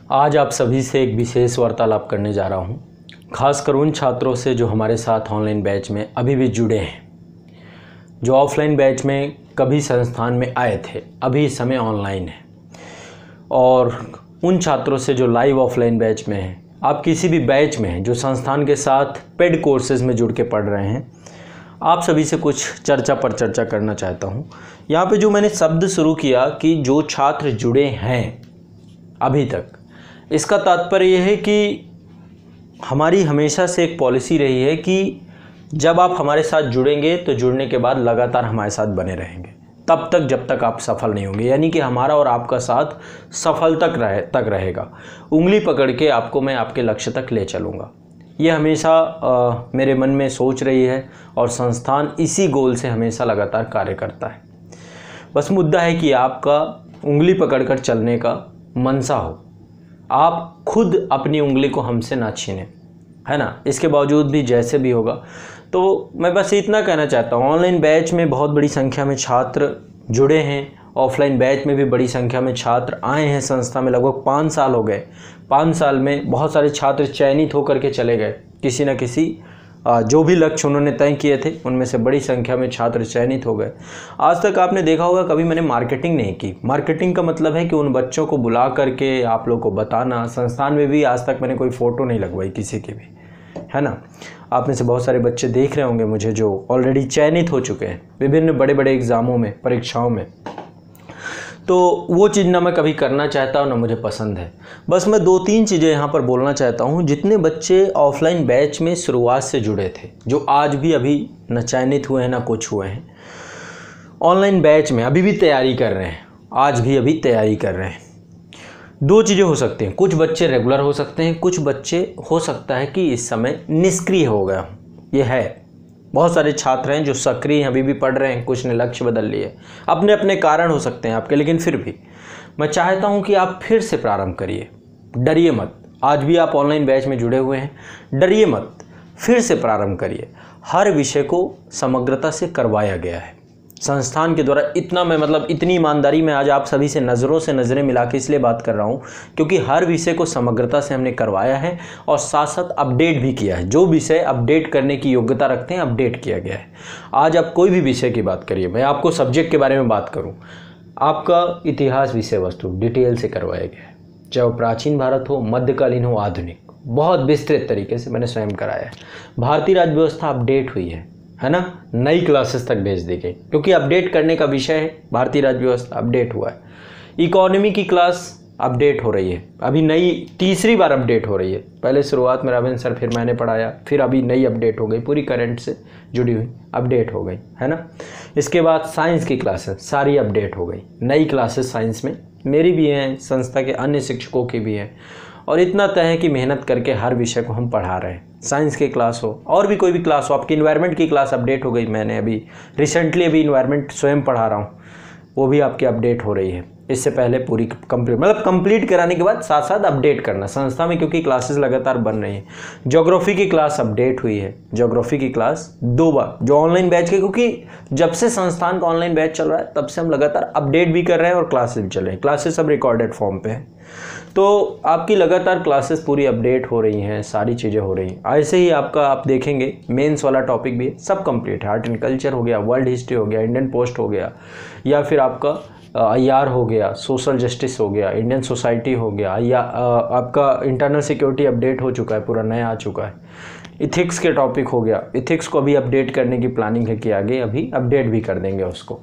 आज आप सभी से एक विशेष वार्तालाप करने जा रहा हूं, खासकर उन छात्रों से जो हमारे साथ ऑनलाइन बैच में अभी भी जुड़े हैं, जो ऑफलाइन बैच में कभी संस्थान में आए थे, अभी इस समय ऑनलाइन है, और उन छात्रों से जो लाइव ऑफलाइन बैच में हैं। आप किसी भी बैच में हैं जो संस्थान के साथ पेड कोर्सेज में जुड़ के पढ़ रहे हैं, आप सभी से कुछ चर्चा पर चर्चा करना चाहता हूं। यहाँ पे जो मैंने शब्द शुरू किया कि जो छात्र जुड़े हैं अभी तक, इसका तात्पर्य यह है कि हमारी हमेशा से एक पॉलिसी रही है कि जब आप हमारे साथ जुड़ेंगे तो जुड़ने के बाद लगातार हमारे साथ बने रहेंगे, तब तक जब तक आप सफल नहीं होंगे। यानी कि हमारा और आपका साथ सफल तक रहेगा। उंगली पकड़ के आपको मैं आपके लक्ष्य तक ले चलूँगा। ये हमेशा मेरे मन में सोच रही है और संस्थान इसी गोल से हमेशा लगातार कार्य करता है। बस मुद्दा है कि आपका उंगली पकड़कर चलने का मनसा हो, आप खुद अपनी उंगली को हमसे ना छीनें, है ना। इसके बावजूद भी जैसे भी होगा, तो मैं बस इतना कहना चाहता हूँ, ऑनलाइन बैच में बहुत बड़ी संख्या में छात्र जुड़े हैं, ऑफलाइन बैच में भी बड़ी संख्या में छात्र आए हैं संस्था में। लगभग 5 साल हो गए। 5 साल में बहुत सारे छात्र चयनित होकर के चले गए, किसी न किसी जो भी लक्ष्य उन्होंने तय किए थे उनमें से बड़ी संख्या में छात्र चयनित हो गए। आज तक आपने देखा होगा कभी मैंने मार्केटिंग नहीं की। मार्केटिंग का मतलब है कि उन बच्चों को बुला करके आप लोग को बताना। संस्थान में भी आज तक मैंने कोई फ़ोटो नहीं लगवाई किसी की भी, है ना। आप में से बहुत सारे बच्चे देख रहे होंगे मुझे जो ऑलरेडी चयनित हो चुके हैं विभिन्न बड़े बड़े एग्ज़ामों में, परीक्षाओं में। तो वो चीज़ ना मैं कभी करना चाहता हूँ ना मुझे पसंद है। बस मैं 2-3 चीज़ें यहाँ पर बोलना चाहता हूँ। जितने बच्चे ऑफलाइन बैच में शुरुआत से जुड़े थे, जो आज भी अभी न चयनित हुए हैं ना कुछ हुए हैं, ऑनलाइन बैच में अभी भी तैयारी कर रहे हैं, आज भी अभी तैयारी कर रहे हैं, 2 चीज़ें हो सकती हैं। कुछ बच्चे रेगुलर हो सकते हैं, कुछ बच्चे हो सकता है कि इस समय निष्क्रिय हो गया। ये है, बहुत सारे छात्र हैं जो सक्रिय हैं, अभी भी पढ़ रहे हैं, कुछ ने लक्ष्य बदल लिए, अपने अपने कारण हो सकते हैं आपके। लेकिन फिर भी मैं चाहता हूं कि आप फिर से प्रारंभ करिए, डरिए मत। आज भी आप ऑनलाइन बैच में जुड़े हुए हैं, डरिए मत, फिर से प्रारंभ करिए। हर विषय को समग्रता से करवाया गया है संस्थान के द्वारा। इतना मैं इतनी ईमानदारी में आज आप सभी से नज़रों से नज़रें मिला के इसलिए बात कर रहा हूँ क्योंकि हर विषय को समग्रता से हमने करवाया है और साथ साथ अपडेट भी किया है। जो विषय अपडेट करने की योग्यता रखते हैं, अपडेट किया गया है। आज आप कोई भी विषय की बात करिए, मैं आपको सब्जेक्ट के बारे में बात करूँ, आपका इतिहास विषय वस्तु डिटेल से करवाया गया है, चाहे वो प्राचीन भारत हो, मध्यकालीन हो, आधुनिक, बहुत विस्तृत तरीके से मैंने स्वयं कराया है। भारतीय राज्य व्यवस्था अपडेट हुई है ना, नई क्लासेस तक भेज दी गई क्योंकि अपडेट करने का विषय है। भारतीय राज्य व्यवस्था अपडेट हुआ है। इकोनॉमी की क्लास अपडेट हो रही है, अभी नई तीसरी बार अपडेट हो रही है। पहले शुरुआत में रविंद्र सर, फिर मैंने पढ़ाया, फिर अभी नई अपडेट हो गई, पूरी करंट से जुड़ी हुई अपडेट हो गई, है ना। इसके बाद साइंस की क्लासेस सारी अपडेट हो गई, नई क्लासेस साइंस में मेरी भी हैं, संस्था के अन्य शिक्षकों की भी हैं, और इतना तय है कि मेहनत करके हर विषय को हम पढ़ा रहे हैं। साइंस की क्लास हो और भी कोई भी क्लास हो, आपकी इन्वायरमेंट की क्लास अपडेट हो गई। मैंने अभी रिसेंटली इन्वायरमेंट स्वयं पढ़ा रहा हूँ, वो भी आपकी अपडेट हो रही है। इससे पहले पूरी कंप्लीट कराने के बाद साथ साथ अपडेट करना संस्था में, क्योंकि क्लासेस लगातार बन रही हैं। ज्योग्राफी की क्लास अपडेट हुई है, ज्योग्राफी की क्लास 2 बार जो ऑनलाइन बैच के, क्योंकि जब से संस्थान का ऑनलाइन बैच चल रहा है तब से हम लगातार अपडेट भी कर रहे हैं और क्लासेस भी चल रही हैं। क्लासेस सब रिकॉर्डेड फॉर्म पे है, तो आपकी लगातार क्लासेस पूरी अपडेट हो रही हैं, सारी चीज़ें हो रही हैं। ऐसे ही आपका आप देखेंगे मेंस वाला टॉपिक भी सब कंप्लीट है। आर्ट एंड कल्चर हो गया, वर्ल्ड हिस्ट्री हो गया, इंडियन पोस्ट हो गया, या फिर आपका IR हो गया, सोशल जस्टिस हो गया, इंडियन सोसाइटी हो गया, या आपका इंटरनल सिक्योरिटी अपडेट हो चुका है, पूरा नया आ चुका है। इथिक्स के टॉपिक हो गया, इथिक्स को अभी अपडेट करने की प्लानिंग है कि आगे अभी अपडेट भी कर देंगे उसको।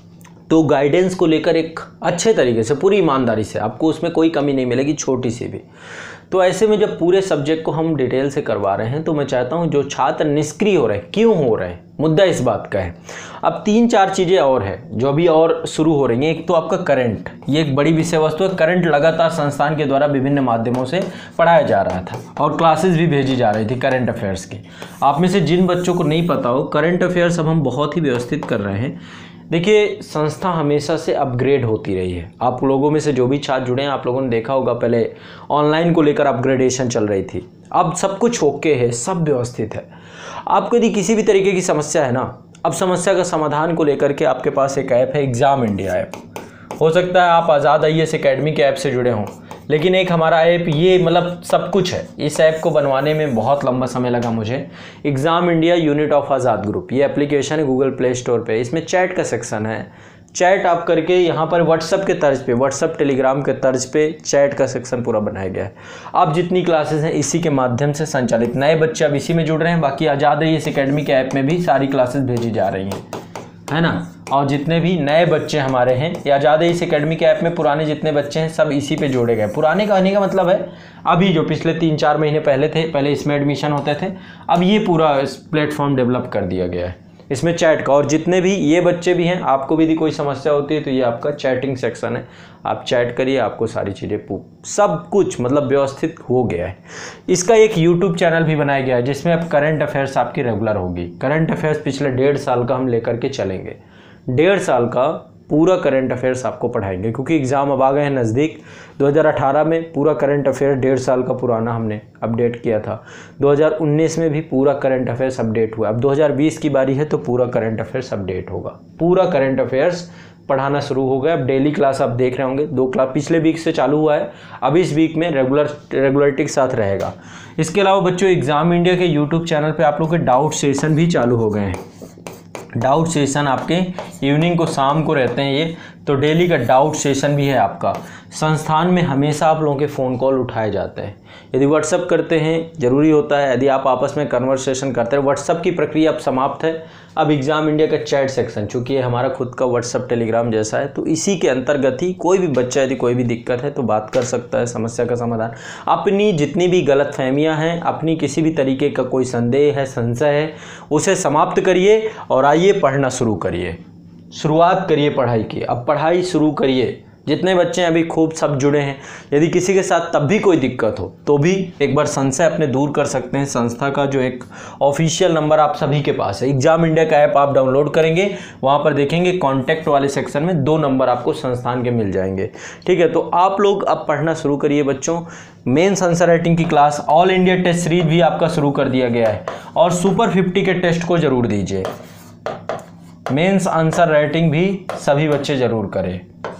तो गाइडेंस को लेकर एक अच्छे तरीके से, पूरी ईमानदारी से, आपको उसमें कोई कमी नहीं मिलेगी, छोटी सी भी। तो ऐसे में जब पूरे सब्जेक्ट को हम डिटेल से करवा रहे हैं, तो मैं चाहता हूं जो छात्र निष्क्रिय हो रहे हैं, क्यों हो रहे हैं, मुद्दा इस बात का है। अब 3-4 चीज़ें और हैं जो अभी और शुरू हो रही हैं। एक तो आपका करंट, ये एक बड़ी विषय वस्तु है। करंट लगातार संस्थान के द्वारा विभिन्न माध्यमों से पढ़ाया जा रहा था और क्लासेस भी भेजी जा रही थी करंट अफेयर्स की। आप में से जिन बच्चों को नहीं पता हो, करंट अफेयर्स अब हम बहुत ही व्यवस्थित कर रहे हैं। देखिए, संस्था हमेशा से अपग्रेड होती रही है। आप लोगों में से जो भी छात्र जुड़े हैं, आप लोगों ने देखा होगा पहले ऑनलाइन को लेकर अपग्रेडेशन चल रही थी, अब सब कुछ ओके है, सब व्यवस्थित है। आपको यदि किसी भी तरीके की समस्या है ना, अब समस्या का समाधान को लेकर के आपके पास एक ऐप है, एग्ज़ाम इंडिया ऐप। हो सकता है आप आज़ाद IAS अकेडमी के ऐप से जुड़े हों, लेकिन एक हमारा ऐप ये मतलब सब कुछ है। इस ऐप को बनवाने में बहुत लंबा समय लगा मुझे। Exam India unit of Azad group, ये एप्लीकेशन है गूगल प्ले स्टोर पे। इसमें चैट का सेक्शन है। चैट आप करके यहाँ पर व्हाट्सअप के तर्ज पे, व्हाट्सअप टेलीग्राम के तर्ज पे चैट का सेक्शन पूरा बनाया गया है। अब जितनी क्लासेस हैं इसी के माध्यम से संचालित, नए बच्चे अब इसी में जुड़ रहे हैं। बाकी आज़ाद रईस एकेडमी के ऐप में भी सारी क्लासेस भेजी जा रही हैं, है ना। और जितने भी नए बच्चे हमारे हैं या आज़ाद रईस एकेडमी के ऐप में पुराने जितने बच्चे हैं सब इसी पे जोड़े गए। पुराने कहने का मतलब है अभी जो पिछले 3-4 महीने पहले थे, पहले इसमें एडमिशन होते थे, अब ये पूरा इस प्लेटफॉर्म डेवलप कर दिया गया है इसमें चैट का। और जितने भी ये बच्चे भी हैं, आपको भी यदि कोई समस्या होती है तो ये आपका चैटिंग सेक्शन है, आप चैट करिए, आपको सारी चीज़ें सब कुछ मतलब व्यवस्थित हो गया है। इसका एक यूट्यूब चैनल भी बनाया गया है जिसमें अब करंट अफेयर्स आपकी रेगुलर होगी। करंट अफेयर्स पिछले 1.5 साल का हम लेकर के चलेंगे, 1.5 साल का पूरा करंट अफेयर्स आपको पढ़ाएंगे, क्योंकि एग्ज़ाम अब आ गए हैं नज़दीक। 2018 में पूरा करंट अफेयर 1.5 साल का पुराना हमने अपडेट किया था। 2019 में भी पूरा करंट अफेयर्स अपडेट हुआ। अब 2020 की बारी है तो पूरा करंट अफेयर्स अपडेट होगा। पूरा करंट अफेयर्स पढ़ाना शुरू हो गया। अब डेली क्लास आप देख रहे होंगे, 2 क्लास पिछले वीक से चालू हुआ है, अब इस वीक में रेगुलरिटी के साथ रहेगा। इसके अलावा बच्चों एग्ज़ाम इंडिया के यूट्यूब चैनल पर आप लोग के डाउट सेशन भी चालू हो गए हैं। डाउट सेशन आपके इवनिंग को, शाम को रहते हैं ये, तो डेली का डाउट सेशन भी है आपका। संस्थान में हमेशा आप लोगों के फ़ोन कॉल उठाए जाते हैं। यदि व्हाट्सअप करते हैं ज़रूरी होता है, यदि आप आपस में कन्वर्सेशन करते हैं, व्हाट्सअप की प्रक्रिया अब समाप्त है। अब एग्ज़ाम इंडिया का चैट सेक्शन, चूँकि ये हमारा खुद का व्हाट्सअप टेलीग्राम जैसा है, तो इसी के अंतर्गत ही कोई भी बच्चा यदि कोई भी दिक्कत है तो बात कर सकता है, समस्या का समाधान, अपनी जितनी भी गलतफहमियां हैं, अपनी किसी भी तरीके का कोई संदेह है, संशय है, उसे समाप्त करिए और आइए पढ़ना शुरू करिए। शुरुआत करिए पढ़ाई की, अब पढ़ाई शुरू करिए। जितने बच्चे अभी खूब सब जुड़े हैं, यदि किसी के साथ तब भी कोई दिक्कत हो तो भी एक बार संशय अपने दूर कर सकते हैं। संस्था का जो एक ऑफिशियल नंबर आप सभी के पास है, एग्ज़ाम इंडिया का ऐप आप डाउनलोड करेंगे, वहाँ पर देखेंगे कॉन्टैक्ट वाले सेक्शन में 2 नंबर आपको संस्थान के मिल जाएंगे। ठीक है, तो आप लोग अब पढ़ना शुरू करिए बच्चों। मेंस आंसर राइटिंग की class, all India test series भी आपका शुरू कर दिया गया है, और सुपर 50 के टेस्ट को ज़रूर दीजिए। मेंस आंसर राइटिंग भी सभी बच्चे ज़रूर करें,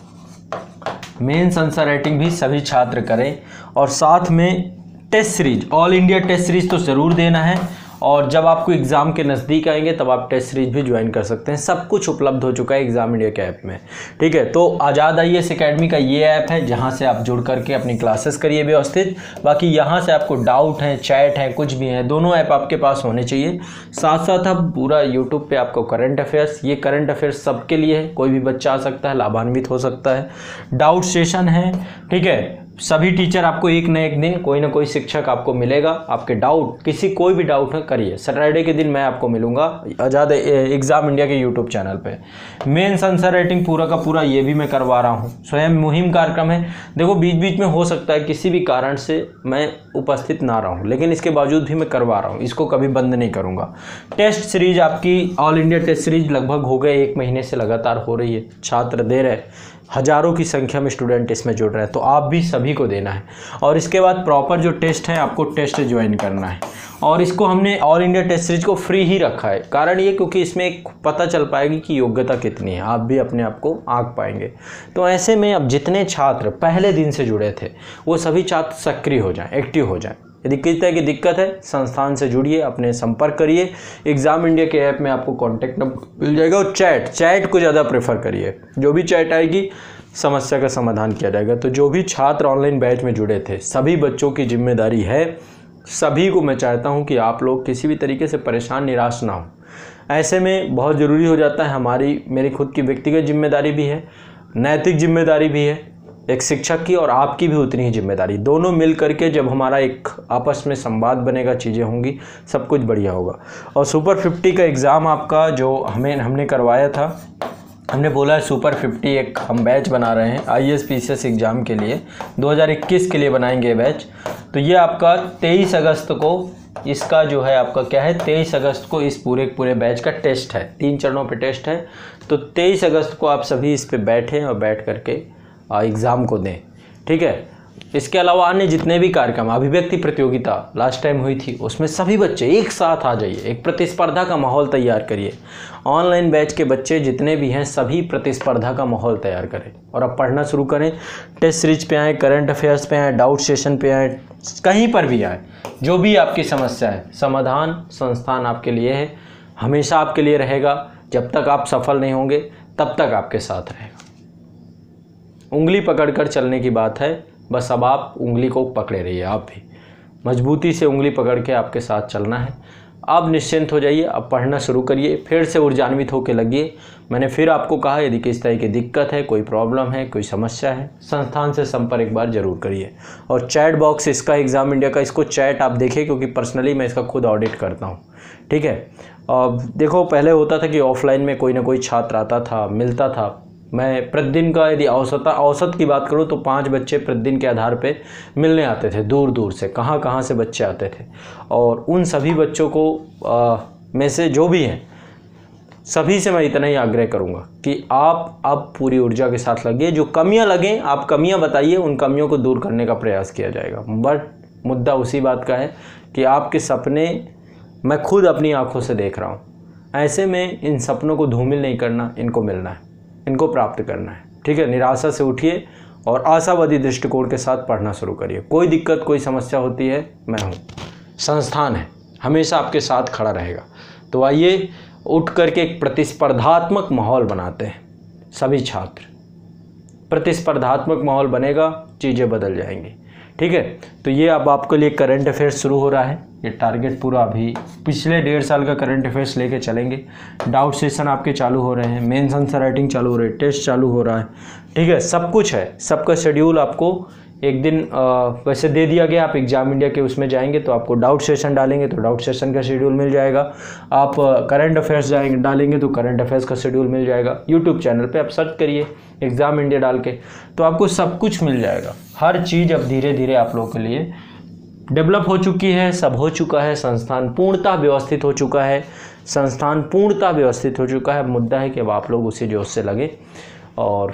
मेंस आंसर राइटिंग भी सभी छात्र करें, और साथ में test series, all India test series तो ज़रूर देना है। और जब आपको एग्ज़ाम के नज़दीक आएंगे तब आप टेस्ट सीरीज भी ज्वाइन कर सकते हैं। सब कुछ उपलब्ध हो चुका है एग्ज़ाम इंडिया के ऐप में। ठीक है, तो आज़ाद रईस एकेडमी का ये ऐप है जहाँ से आप जुड़ करके अपनी क्लासेस करिए व्यवस्थित। बाकी यहाँ से आपको डाउट है, चैट है, कुछ भी है, दोनों ऐप आपके पास होने चाहिए। साथ साथ अब पूरा यूट्यूब पे आपको करंट अफेयर्स, ये करंट अफेयर्स सबके लिए है, कोई भी बच्चा आ सकता है, लाभान्वित हो सकता है। डाउट सेशन है, ठीक है, सभी टीचर आपको एक न एक दिन कोई ना कोई शिक्षक आपको मिलेगा। आपके डाउट, किसी कोई भी डाउट है करिए। सैटरडे के दिन मैं आपको मिलूंगा आज़ाद एग्ज़ाम इंडिया के यूट्यूब चैनल पे। मेंस आंसर राइटिंग पूरा का पूरा ये भी मैं करवा रहा हूँ, स्वयं मुहिम कार्यक्रम है। देखो बीच बीच में हो सकता है किसी भी कारण से मैं उपस्थित ना रहूँ, लेकिन इसके बावजूद भी मैं करवा रहा हूँ, इसको कभी बंद नहीं करूँगा। टेस्ट सीरीज आपकी ऑल इंडिया टेस्ट सीरीज लगभग हो गए 1 महीने से लगातार हो रही है, छात्र दे रहे, हज़ारों की संख्या में स्टूडेंट इसमें जुड़ रहे हैं, तो आप भी सभी को देना है। और इसके बाद प्रॉपर जो टेस्ट है आपको टेस्ट ज्वाइन करना है, और इसको हमने ऑल इंडिया टेस्ट सीरीज को फ्री ही रखा है। कारण ये क्योंकि इसमें एक पता चल पाएगी कि योग्यता कितनी है, आप भी अपने आप को आंक पाएंगे। तो ऐसे में अब जितने छात्र पहले दिन से जुड़े थे वो सभी छात्र सक्रिय हो जाएँ, एक्टिव हो जाएँ। यदि किसी तरह की दिक्कत है संस्थान से जुड़िए, अपने संपर्क करिए। एग्ज़ाम इंडिया के ऐप में आपको कॉन्टैक्ट नंबर मिल जाएगा, और चैट को ज़्यादा प्रेफर करिए। जो भी चैट आएगी समस्या का समाधान किया जाएगा। तो जो भी छात्र ऑनलाइन बैच में जुड़े थे सभी बच्चों की जिम्मेदारी है, सभी को मैं चाहता हूं कि आप लोग किसी भी तरीके से परेशान निराश ना हो। ऐसे में बहुत ज़रूरी हो जाता है, मेरी खुद की व्यक्तिगत जिम्मेदारी भी है, नैतिक जिम्मेदारी भी है एक शिक्षक की, और आपकी भी उतनी ही जिम्मेदारी। दोनों मिल करके जब हमारा एक आपस में संवाद बनेगा, चीज़ें होंगी, सब कुछ बढ़िया होगा। और सुपर 50 का एग्ज़ाम आपका जो हमने करवाया था, हमने बोला है सुपर 50 एक हम बैच बना रहे हैं IAS PCS एग्ज़ाम के लिए, 2021 के लिए बनाएंगे बैच। तो ये आपका 23 अगस्त को इसका जो है आपका क्या है, 23 अगस्त को इस पूरे बैच का टेस्ट है, 3 चरणों पे टेस्ट है। तो 23 अगस्त को आप सभी इस पे बैठें और बैठ करके एग्ज़ाम को दें। ठीक है, इसके अलावा अन्य जितने भी कार्यक्रम, अभिव्यक्ति प्रतियोगिता लास्ट टाइम हुई थी, उसमें सभी बच्चे एक साथ आ जाइए, एक प्रतिस्पर्धा का माहौल तैयार करिए। ऑनलाइन बैच के बच्चे जितने भी हैं सभी प्रतिस्पर्धा का माहौल तैयार करें और अब पढ़ना शुरू करें। टेस्ट सीरीज पे आएँ, करंट अफेयर्स पे आएँ, डाउट सेशन पे आएँ, कहीं पर भी आए, जो भी आपकी समस्या है, समाधान संस्थान आपके लिए है, हमेशा आपके लिए रहेगा। जब तक आप सफल नहीं होंगे तब तक आपके साथ रहेगा। उंगली पकड़कर चलने की बात है, बस अब आप उंगली को पकड़े रहिए, आप भी मजबूती से उंगली पकड़ के आपके साथ चलना है। अब निश्चिंत हो जाइए, अब पढ़ना शुरू करिए, फिर से ऊर्जान्वित होकर लगिए। मैंने फिर आपको कहा, यदि किस तरह की दिक्कत है, कोई प्रॉब्लम है, कोई समस्या है, संस्थान से संपर्क एक बार ज़रूर करिए। और चैट बॉक्स इसका एग्ज़ाम इंडिया का, इसको चैट आप देखिए, क्योंकि पर्सनली मैं इसका खुद ऑडिट करता हूँ, ठीक है। देखो पहले होता था कि ऑफलाइन में कोई ना कोई छात्र आता था, मिलता था। मैं प्रतिदिन का यदि औसत की बात करूं तो 5 बच्चे प्रतिदिन के आधार पे मिलने आते थे, दूर दूर से, कहाँ से बच्चे आते थे। और उन सभी बच्चों को में से जो भी हैं, सभी से मैं इतना ही आग्रह करूंगा कि आप अब पूरी ऊर्जा के साथ लगिए। जो कमियां लगें आप कमियां बताइए, उन कमियों को दूर करने का प्रयास किया जाएगा। बट मुद्दा उसी बात का है कि आपके सपने मैं खुद अपनी आँखों से देख रहा हूँ। ऐसे में इन सपनों को धूमिल नहीं करना, इनको मिलना है, इनको प्राप्त करना है, ठीक है। निराशा से उठिए और आशावादी दृष्टिकोण के साथ पढ़ना शुरू करिए। कोई दिक्कत, कोई समस्या होती है, मैं हूँ, संस्थान है, हमेशा आपके साथ खड़ा रहेगा। तो आइए उठ करके एक प्रतिस्पर्धात्मक माहौल बनाते हैं। सभी छात्र, प्रतिस्पर्धात्मक माहौल बनेगा, चीज़ें बदल जाएंगी, ठीक है। तो ये अब आपके लिए करंट अफेयर्स शुरू हो रहा है। ये टारगेट पूरा अभी पिछले 1.5 साल का करंट अफेयर्स लेके चलेंगे। डाउट सेशन आपके चालू हो रहे हैं, मेंस आंसर राइटिंग चालू हो रही है, टेस्ट चालू हो रहा है, ठीक है। सब कुछ है, सबका शेड्यूल आपको एक दिन वैसे दे दिया गया। आप एग्जाम इंडिया के उसमें जाएंगे तो आपको डाउट सेशन डालेंगे तो डाउट सेशन का शेड्यूल मिल जाएगा। आप करंट अफेयर्स जाएंगे डालेंगे तो करंट अफेयर्स का शेड्यूल मिल जाएगा। यूट्यूब चैनल पे आप सर्च करिए एग्ज़ाम इंडिया डाल के, तो आपको सब कुछ मिल जाएगा। हर चीज़ अब धीरे धीरे आप लोगों के लिए डेवलप हो चुकी है, सब हो चुका है, संस्थान पूर्णतः व्यवस्थित हो चुका है, संस्थान पूर्णतः व्यवस्थित हो चुका है। मुद्दा है कि अब आप लोग उसी जोश से लगे और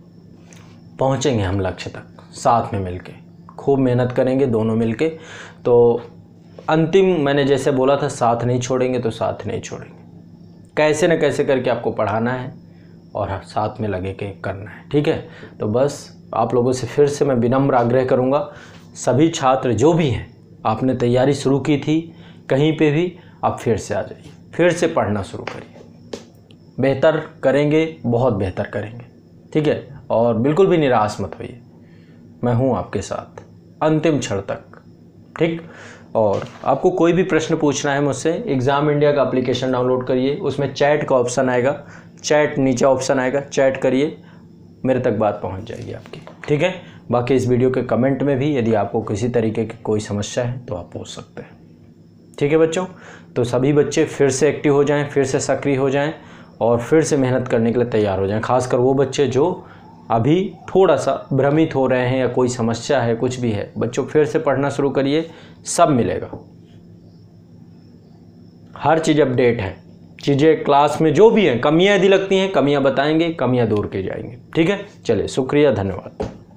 पहुँचेंगे हम लक्ष्य तक साथ में मिलके, खूब मेहनत करेंगे दोनों मिलके। तो अंतिम मैंने जैसे बोला था, साथ नहीं छोड़ेंगे तो साथ नहीं छोड़ेंगे, कैसे न कैसे करके आपको पढ़ाना है और साथ में लगे के करना है, ठीक है। तो बस आप लोगों से फिर से मैं विनम्र आग्रह करूँगा, सभी छात्र जो भी हैं, आपने तैयारी शुरू की थी कहीं पे भी, आप फिर से आ जाइए, फिर से पढ़ना शुरू करिए, बेहतर करेंगे, बहुत बेहतर करेंगे, ठीक है। और बिल्कुल भी निराश मत होइए, मैं हूँ आपके साथ अंतिम क्षण तक, ठीक। और आपको कोई भी प्रश्न पूछना है मुझसे, एग्ज़ाम इंडिया का एप्लीकेशन डाउनलोड करिए, उसमें चैट का ऑप्शन आएगा, चैट नीचे ऑप्शन आएगा, चैट करिए, मेरे तक बात पहुंच जाएगी आपकी, ठीक है। बाकी इस वीडियो के कमेंट में भी यदि आपको किसी तरीके की कोई समस्या है तो आप पूछ सकते हैं, ठीक है बच्चों। तो सभी बच्चे फिर से एक्टिव हो जाएं, फिर से सक्रिय हो जाएं और फिर से मेहनत करने के लिए तैयार हो जाएं। खासकर वो बच्चे जो अभी थोड़ा सा भ्रमित हो रहे हैं या कोई समस्या है, कुछ भी है, बच्चों फिर से पढ़ना शुरू करिए, सब मिलेगा, हर चीज़ अपडेट है, चीज़ें क्लास में जो भी हैं, कमियां यदि लगती हैं कमियां बताएंगे, कमियां दूर की जाएंगी, ठीक है। चलिए, शुक्रिया, धन्यवाद।